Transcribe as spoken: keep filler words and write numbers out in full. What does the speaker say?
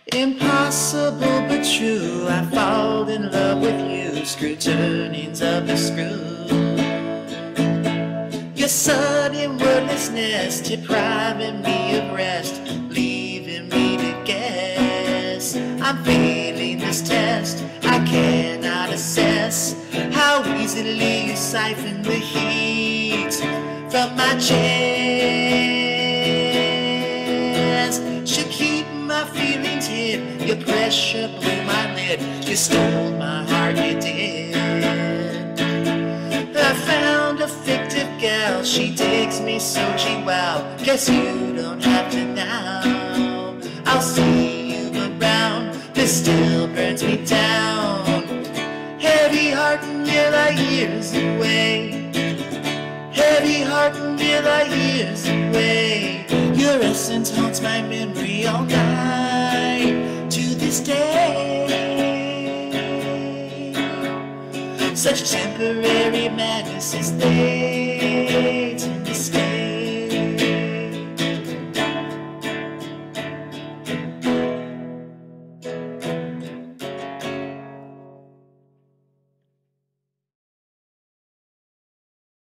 Impossible but true, I fall in love with you. Screw turnings of the screw. Your sudden wordlessness, depriving me of rest, leaving me to guess. I'm failing this test, I cannot assess how easily you siphon the heat from my chest. Should keep my feelings hid, your pressure blew my lid. You stole my heart, you did. I found a fictive gal, she digs me so gee wow. Guess you don't have to now. I'll see you around, this still burns me down. Heavy heart and you're like years away. Heavy heart and you're like years away. Your essence haunts my memory all night to this day. Such temporary madness is there.